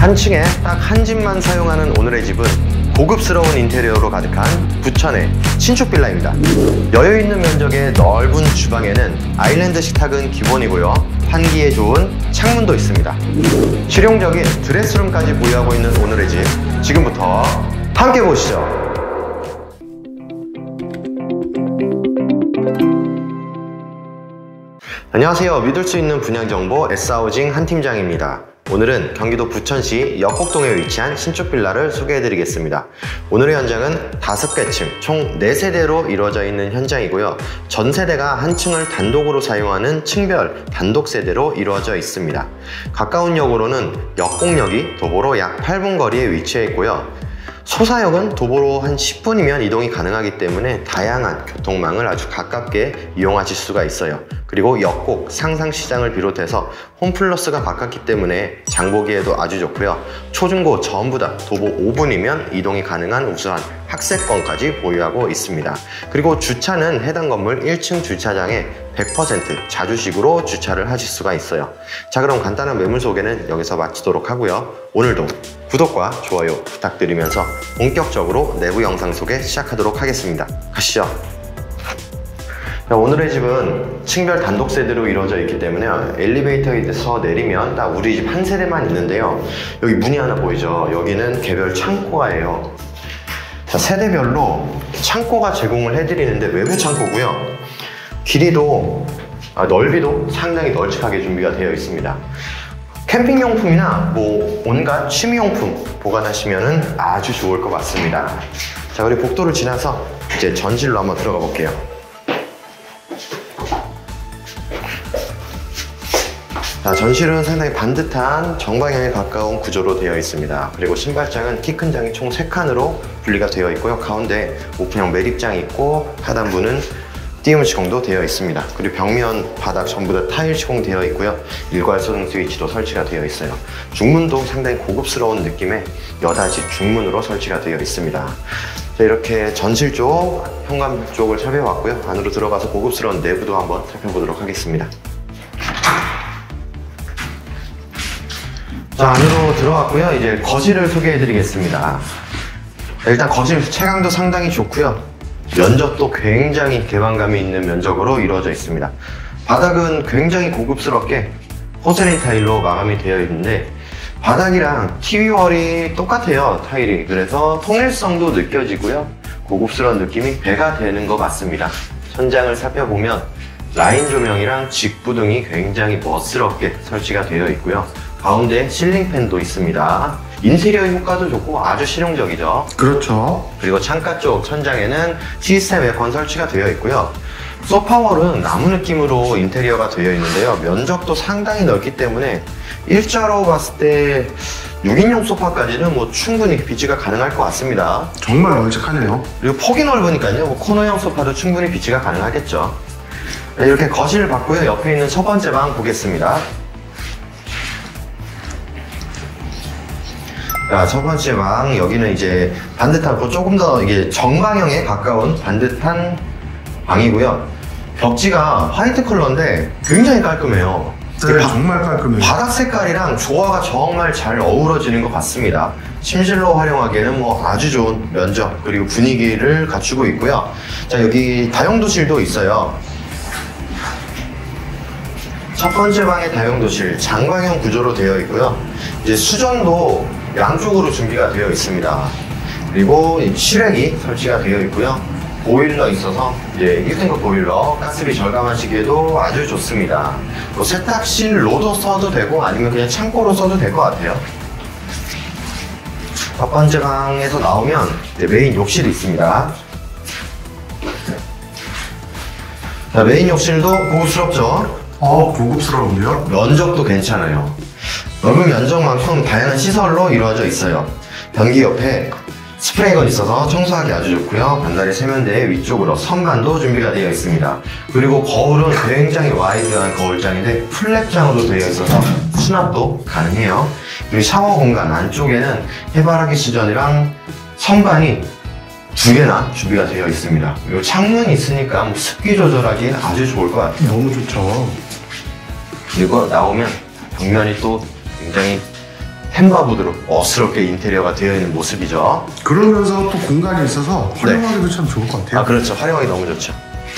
한 층에 딱 한 집만 사용하는 오늘의 집은 고급스러운 인테리어로 가득한 부천의 신축 빌라입니다. 여유있는 면적의 넓은 주방에는 아일랜드 식탁은 기본이고요. 환기에 좋은 창문도 있습니다. 실용적인 드레스룸까지 보유하고 있는 오늘의 집, 지금부터 함께 보시죠. 안녕하세요. 믿을 수 있는 분양정보 S하우징 한팀장입니다. 오늘은 경기도 부천시 역곡동에 위치한 신축 빌라를 소개해드리겠습니다. 오늘의 현장은 5개 층, 총 4세대로 이루어져 있는 현장이고요. 전 세대가 한 층을 단독으로 사용하는 층별 단독 세대로 이루어져 있습니다. 가까운 역으로는 역곡역이 도보로 약 8분 거리에 위치해 있고요. 소사역은 도보로 한 10분이면 이동이 가능하기 때문에 다양한 교통망을 아주 가깝게 이용하실 수가 있어요. 그리고 역곡, 상상시장을 비롯해서 홈플러스가 가깝기 때문에 장보기에도 아주 좋고요. 초중고 전부 다 도보 5분이면 이동이 가능한 우수한 학세권까지 보유하고 있습니다. 그리고 주차는 해당 건물 1층 주차장에 100% 자주식으로 주차를 하실 수가 있어요. 자, 그럼 간단한 매물 소개는 여기서 마치도록 하고요. 오늘도 구독과 좋아요 부탁드리면서 본격적으로 내부 영상 소개 시작하도록 하겠습니다. 가시죠. 자, 오늘의 집은 층별 단독 세대로 이루어져 있기 때문에 엘리베이터에서 내리면 딱 우리 집 한 세대만 있는데요. 여기 문이 하나 보이죠? 여기는 개별 창고가예요. 자, 세대별로 창고가 제공을 해드리는데 외부 창고고요. 길이도 넓이도 상당히 널찍하게 준비가 되어 있습니다. 캠핑용품이나 온갖 취미용품 보관하시면 아주 좋을 것 같습니다. 자, 우리 복도를 지나서 이제 전실로 한번 들어가 볼게요. 자, 전실은 상당히 반듯한 정방향에 가까운 구조로 되어 있습니다. 그리고 신발장은 키 큰 장이 총 3칸으로 분리가 되어 있고요. 가운데 오픈형 매립장이 있고 하단부는 띄움 시공도 되어 있습니다. 그리고 벽면, 바닥 전부 다 타일 시공되어 있고요. 일괄 소등 스위치도 설치가 되어 있어요. 중문도 상당히 고급스러운 느낌의 여닫이 중문으로 설치가 되어 있습니다. 자, 이렇게 전실 쪽, 현관 쪽을 살펴봤고요. 안으로 들어가서 고급스러운 내부도 한번 살펴보도록 하겠습니다. 자, 안으로 들어왔고요. 이제 거실을 소개해 드리겠습니다. 일단 거실 채광도 상당히 좋고요. 면적도 굉장히 개방감이 있는 면적으로 이루어져 있습니다. 바닥은 굉장히 고급스럽게 포세린 타일로 마감이 되어 있는데 바닥이랑 TV월이 똑같아요, 타일이. 그래서 통일성도 느껴지고요. 고급스러운 느낌이 배가 되는 것 같습니다. 천장을 살펴보면 라인 조명이랑 직부등이 굉장히 멋스럽게 설치가 되어 있고요. 가운데 실링팬도 있습니다. 인테리어 효과도 좋고 아주 실용적이죠. 그렇죠. 그리고 창가 쪽 천장에는 시스템 에어컨 설치가 되어 있고요. 소파월은 나무 느낌으로 인테리어가 되어 있는데요. 면적도 상당히 넓기 때문에 일자로 봤을 때 6인용 소파까지는 충분히 비치가 가능할 것 같습니다. 정말 널찍하네요. 그리고 폭이 넓으니까요. 코너형 소파도 충분히 비치가 가능하겠죠. 네, 이렇게 거실을 봤고요. 옆에 있는 첫 번째 방 보겠습니다. 자, 첫 번째 방, 여기는 이제 반듯하고 조금 더 이게 정방형에 가까운 반듯한 방이고요. 벽지가 화이트 컬러인데 굉장히 깔끔해요. 네, 정말 깔끔해요. 바닥 색깔이랑 조화가 정말 잘 어우러지는 것 같습니다. 침실로 활용하기에는 아주 좋은 면적 그리고 분위기를 갖추고 있고요. 자, 여기 다용도실도 있어요. 첫 번째 방의 다용도실, 장방형 구조로 되어 있고요. 이제 수전도 양쪽으로 준비가 되어 있습니다. 그리고 실외기 설치가 되어 있고요. 보일러 있어서 이제 1등급 보일러, 가스비 절감하시기에도 아주 좋습니다. 세탁실로도 써도 되고 아니면 그냥 창고로 써도 될 것 같아요. 첫 번째 방에서 나오면 메인 욕실이 있습니다. 자, 메인 욕실도 고급스럽죠? 고급스러운데요? 면적도 괜찮아요. 넓은 면적만큼 다양한 시설로 이루어져 있어요. 변기 옆에 스프레이건 있어서 청소하기 아주 좋고요. 반달의 세면대 위쪽으로 선반도 준비가 되어 있습니다. 그리고 거울은 굉장히 와이드한 거울장인데 플랫장으로 되어 있어서 수납도 가능해요. 그리고 샤워 공간 안쪽에는 해바라기 수전이랑 선반이 2개나 준비가 되어 있습니다. 그리고 창문이 있으니까 습기 조절하기 아주 좋을 것 같아요. 너무 좋죠. 그리고 나오면 벽면이 또 굉장히 햄버보드로 멋스럽게 인테리어가 되어 있는 모습이죠. 그러면서 또 공간이 있어서 활용하기도 참 좋을 것 같아요. 아, 그렇죠. 활용하기 너무 좋죠.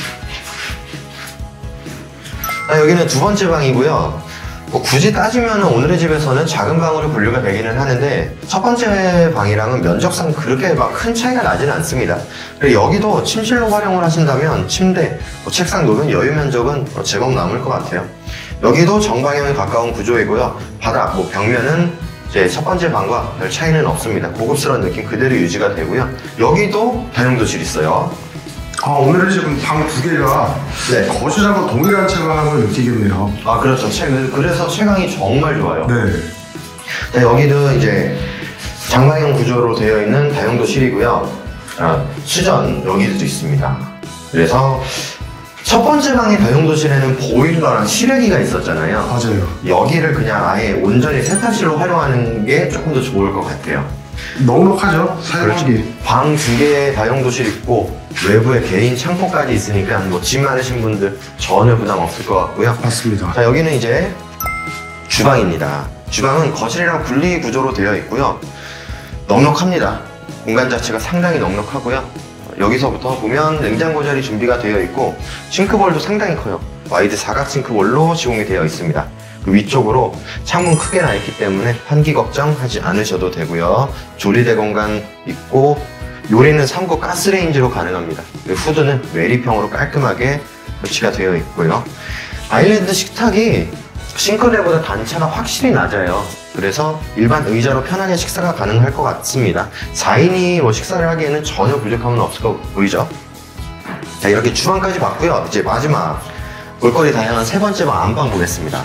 여기는 두 번째 방이고요. 굳이 따지면 오늘의 집에서는 작은 방으로 분류가 되기는 하는데 첫 번째 방이랑은 면적상 그렇게 막 큰 차이가 나지는 않습니다. 그리고 여기도 침실로 활용을 하신다면 침대, 책상 놓으면 여유 면적은 제법 남을 것 같아요. 여기도 정방향에 가까운 구조이고요. 바닥, 벽면은 이제 첫 번째 방과 별 차이는 없습니다. 고급스러운 느낌 그대로 유지가 되고요. 여기도 다용도실 있어요. 오늘의 집은 방 두 개가 네. 거실하고 동일한 채광을 느끼겠네요. 아, 그렇죠. 그래서 채광이 정말 좋아요. 네. 자, 여기도 이제 장방형 구조로 되어 있는 다용도실이고요. 수전 여기도 있습니다. 그래서 첫 번째 방의 다용도실에는 보일러랑 실외기가 있었잖아요. 맞아요. 여기를 그냥 아예 온전히 세탁실로 활용하는 게 조금 더 좋을 것 같아요. 넉넉하죠? 사용하기. 방 두 개의 다용도실 있고 외부에 개인 창고까지 있으니까 짐 많으신 분들 전혀 부담 없을 것 같고요. 맞습니다. 자, 여기는 이제 주방입니다. 주방은 거실이랑 분리 구조로 되어 있고요. 넉넉합니다. 공간 자체가 상당히 넉넉하고요. 여기서부터 보면 냉장고 자리 준비가 되어 있고 싱크볼도 상당히 커요. 와이드 사각 싱크볼로 시공이 되어 있습니다. 그 위쪽으로 창문 크게 나 있기 때문에 환기 걱정하지 않으셔도 되고요. 조리대 공간 있고 요리는 3구 가스레인지로 가능합니다. 그리고 후드는 외리평으로 깔끔하게 설치가 되어 있고요. 아일랜드 식탁이 싱크대보다 단차가 확실히 낮아요. 그래서 일반 의자로 편하게 식사가 가능할 것 같습니다. 4인이 식사를 하기에는 전혀 부족함은 없을 거 보이죠? 자, 이렇게 주방까지 봤고요. 이제 마지막 볼거리 다양한 세 번째 방 안방 보겠습니다.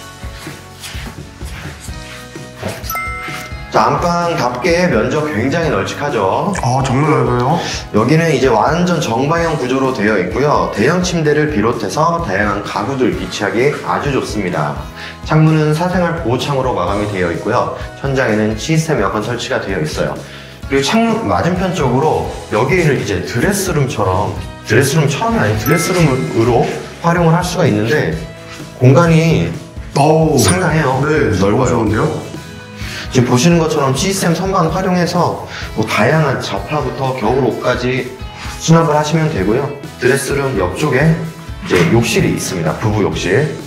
자, 안방답게 면적 굉장히 널찍하죠. 정말 넓어요. 여기는 이제 완전 정방형 구조로 되어 있고요. 대형 침대를 비롯해서 다양한 가구들 비치하기 아주 좋습니다. 창문은 사생활 보호창으로 마감이 되어 있고요. 천장에는 시스템 에어컨 설치가 되어 있어요. 그리고 창문 맞은편 쪽으로 여기를 이제 드레스룸처럼이 아닌 드레스룸으로 활용을 할 수가 있는데 공간이 상당해요. 네, 넓어요. 좋은데요? 지금 보시는 것처럼 시스템 선반 활용해서 다양한 자파부터 겨울 옷까지 수납을 하시면 되고요. 드레스룸 옆쪽에 이제 욕실이 있습니다. 부부 욕실.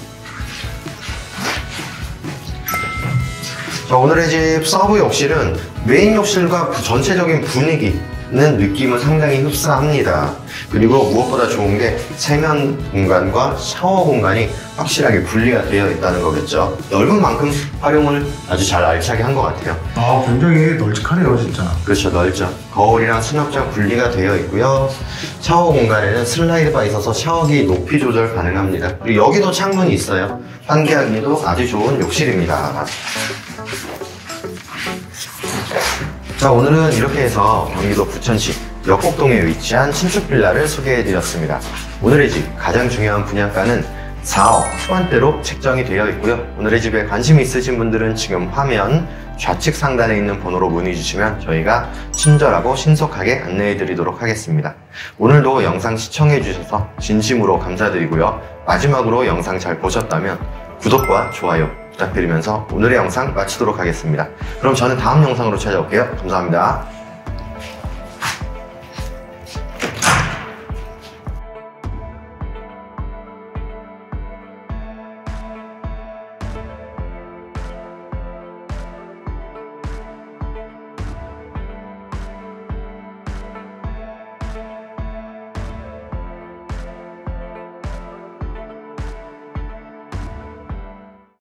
자, 오늘의 집 서브 욕실은 메인 욕실과 전체적인 분위기는 느낌은 상당히 흡사합니다. 그리고 무엇보다 좋은 게 세면 공간과 샤워 공간이 확실하게 분리가 되어 있다는 거겠죠. 넓은 만큼 활용을 아주 잘 알차게 한 것 같아요. 굉장히 널찍하네요, 진짜. 그렇죠, 넓죠. 거울이랑 수납장 분리가 되어 있고요. 샤워 공간에는 슬라이드가 있어서 샤워기 높이 조절 가능합니다. 그리고 여기도 창문이 있어요. 환기하기도 아주 좋은 욕실입니다. 자, 오늘은 이렇게 해서 경기도 부천시 역곡동에 위치한 신축 빌라를 소개해드렸습니다. 오늘의 집 가장 중요한 분양가는 4억 초반대로 책정이 되어 있고요. 오늘의 집에 관심이 있으신 분들은 지금 화면 좌측 상단에 있는 번호로 문의 주시면 저희가 친절하고 신속하게 안내해 드리도록 하겠습니다. 오늘도 영상 시청해 주셔서 진심으로 감사드리고요. 마지막으로 영상 잘 보셨다면 구독과 좋아요 부탁드리면서 오늘의 영상 마치도록 하겠습니다. 그럼 저는 다음 영상으로 찾아올게요. 감사합니다.